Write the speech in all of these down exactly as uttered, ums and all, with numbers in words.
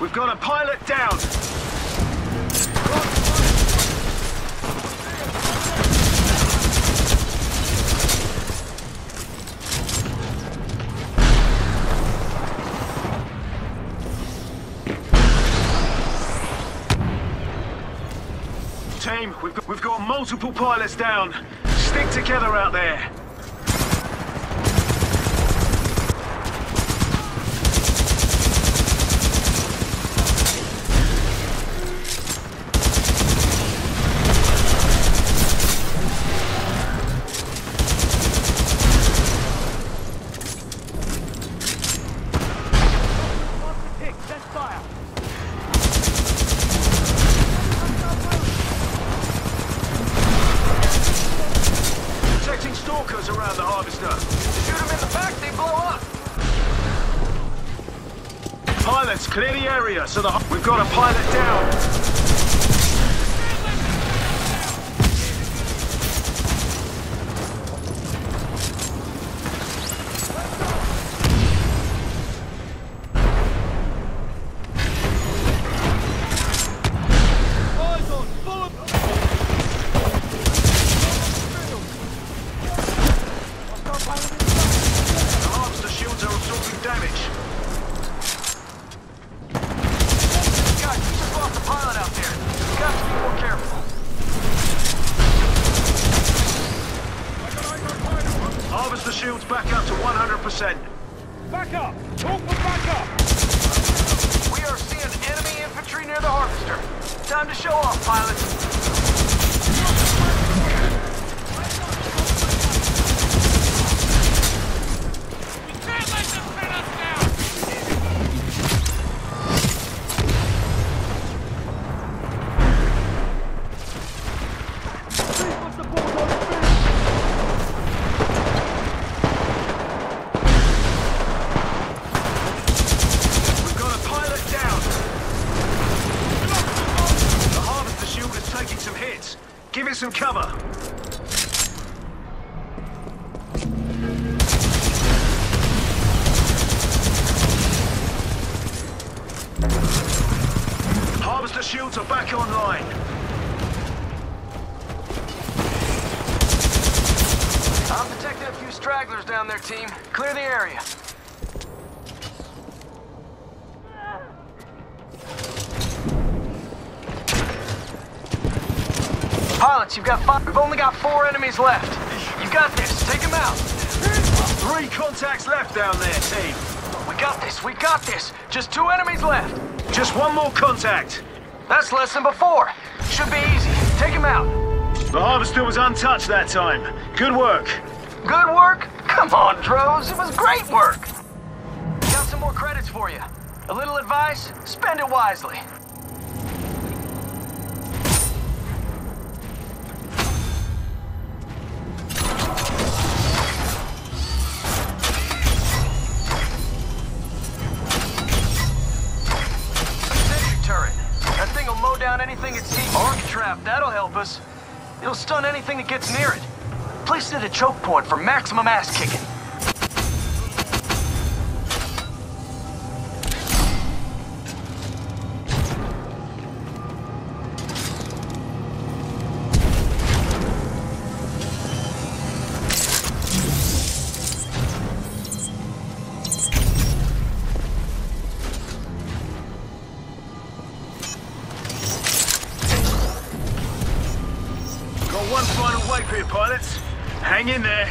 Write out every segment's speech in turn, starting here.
We've got a pilot down. Team, we've got, we've got multiple pilots down. Stick together out there. Stalkers around the harvester. Shoot them in the back, they blow up. Pilots, clear the area so the we've got a pilot down. Harvester shields back up to one hundred percent. Back up! Talk for back up! We are seeing enemy infantry near the harvester. Time to show off, pilots. Give it some cover. Harvester shields are back online. I'm detecting a few stragglers down there, team. Clear the area. Pilots, you've got five. We've only got four enemies left. You got this. Take them out. Three contacts left down there, team. We got this. We got this. Just two enemies left. Just one more contact. That's less than before. Should be easy. Take them out. The harvester was untouched that time. Good work. Good work? Come on, Droz. It was great work. Got some more credits for you. A little advice? Spend it wisely. Anything it sees. Arc trap, that'll help us. It'll stun anything that gets near it. Place it at a choke point for maximum ass kicking. One final wave here, pilots. Hang in there.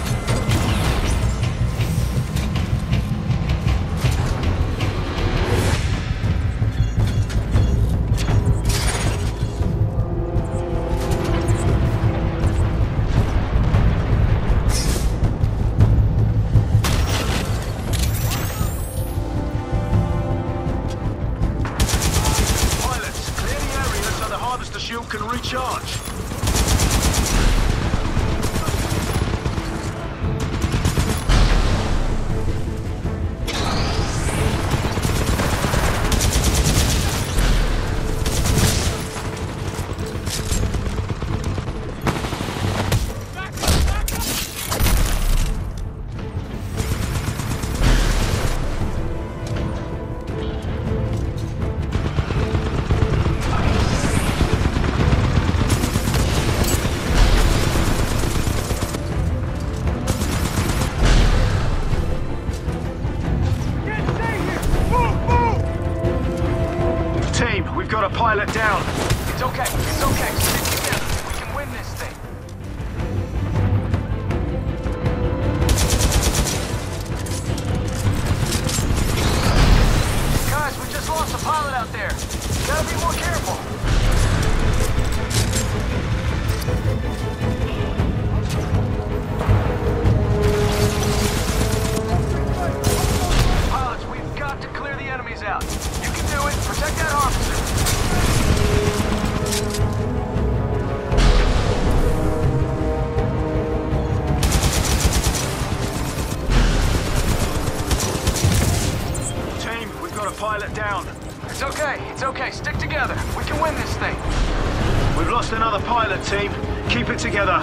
Pilots, clear the area so the harvester shield can recharge. got a pilot down. It's okay, it's okay. Stick together. We can win this thing. Guys, we just lost a pilot out there. Gotta be more careful. Pilots, we've got to clear the enemies out. You can do it. Protect that harvester. Team, we've got a pilot down. It's okay, it's okay. Stick together. We can win this thing. We've lost another pilot, team. Keep it together.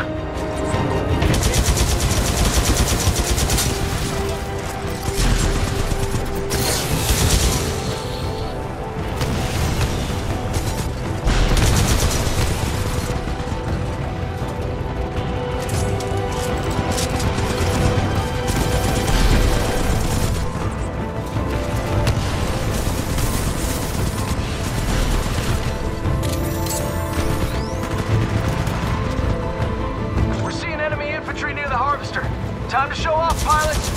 Time to show off, pilots!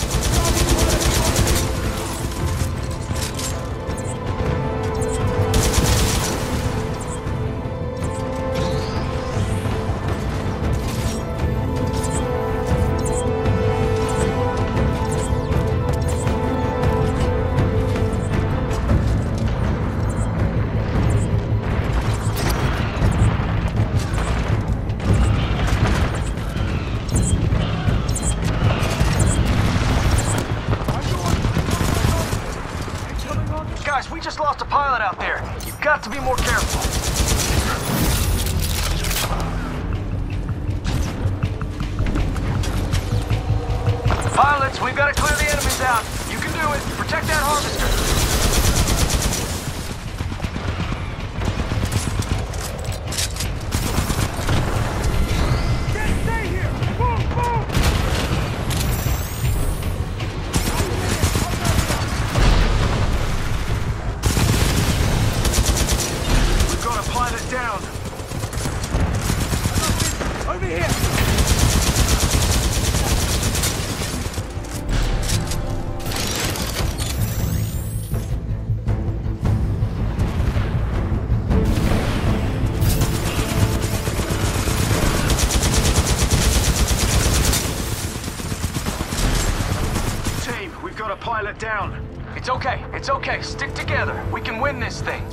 Guys, we just lost a pilot out there. You've got to be more careful. Pilots, we've got to clear the enemies out. You can do it. Protect that harvester. Down. Over here! Team, we've got a pilot down. It's okay, it's okay. Stick together. We can win this thing.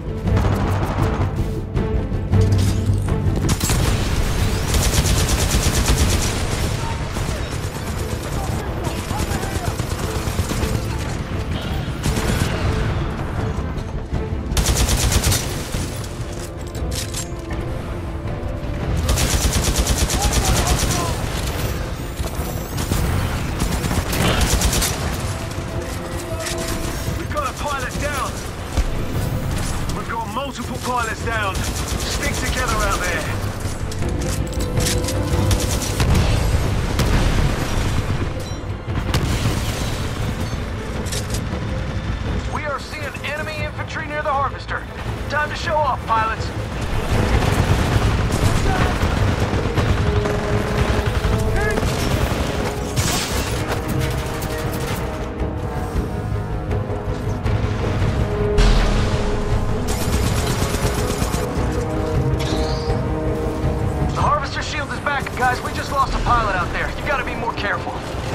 Multiple pilots down. Stick together out there. We are seeing enemy infantry near the harvester. Time to show off, pilots. Guys, we just lost a pilot out there. You gotta be more careful.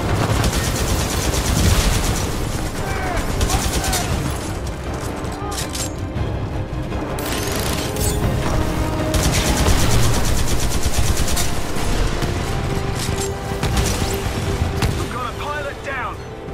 We've got a pilot down.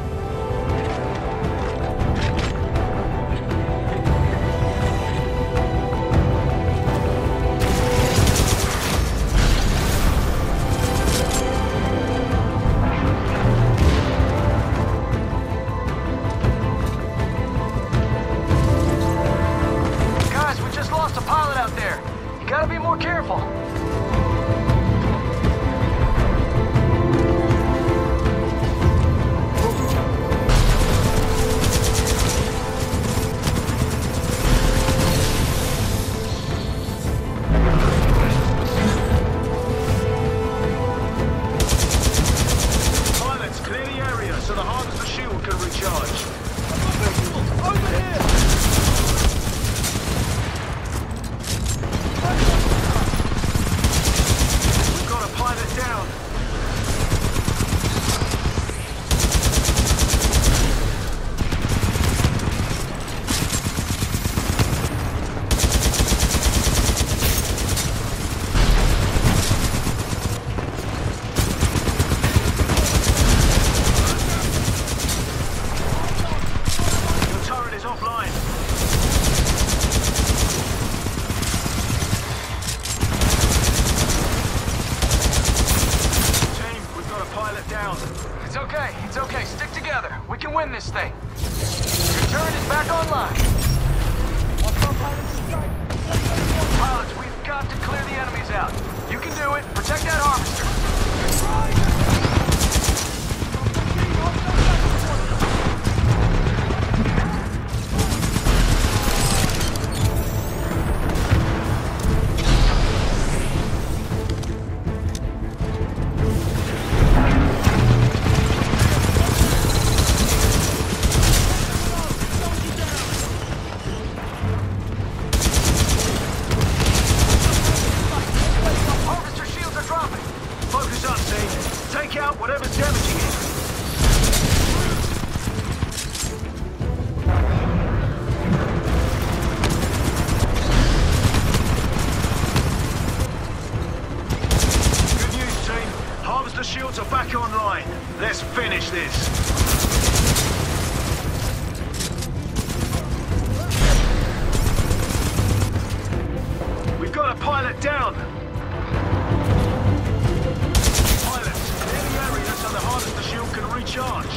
Gotta be more careful. Let's finish this. We've got a pilot down. Pilots, clear the area so the harvester shield can recharge.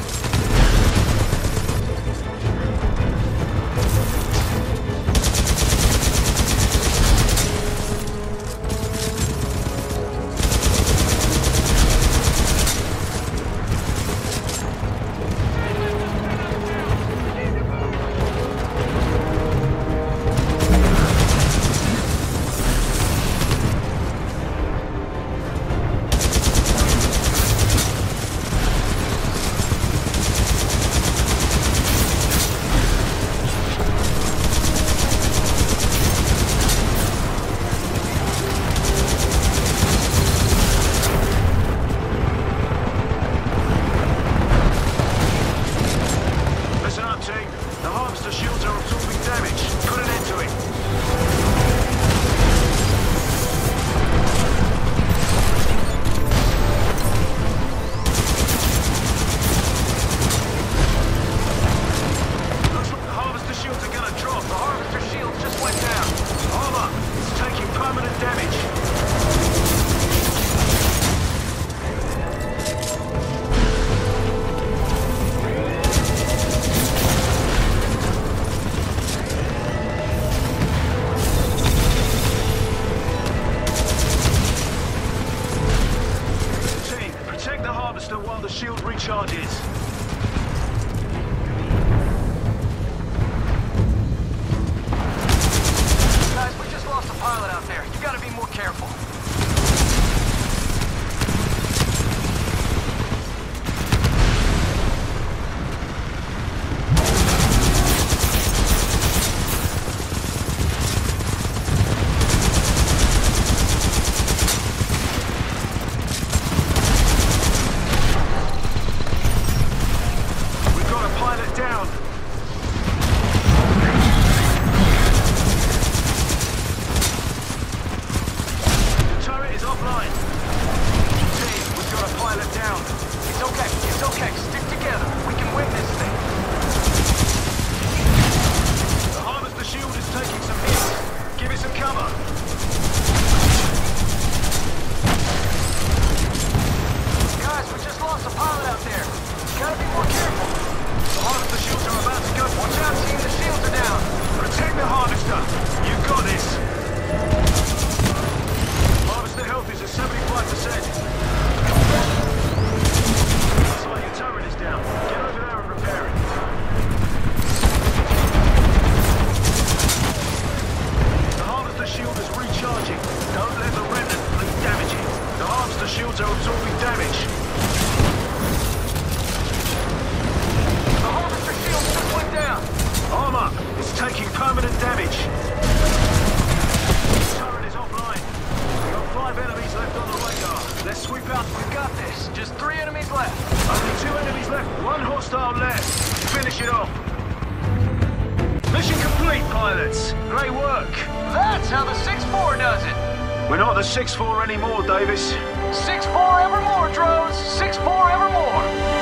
While the shield recharges. Guys, we just lost a pilot out there. You gotta be more careful. Down. The turret is offline. Team, we've got a pilot down. It's okay, it's okay. Stick together. We can win this thing. The harvester shield is taking some hits. Give it some cover. Guys, we just lost a pilot out there. Gotta be more careful. The harvester shields are about to go. Watch out, team. The shields are down. Protect the harvester. You've got this. Harvester health is at seventy-five percent. Looks like your turret is down. Get over there and repair it. The harvester shield is recharging. Don't let the remnant fleet damage it. The harvester shields are absorbing damage. Down. Arm up! It's taking permanent damage. Turret is offline. We've got five enemies left on the radar. Let's sweep out. We've got this. Just three enemies left. Only two enemies left. One hostile left. Finish it off. Mission complete, pilots. Great work. That's how the six four does it. We're not the six four anymore, Davis. six four evermore, Droz. six four evermore.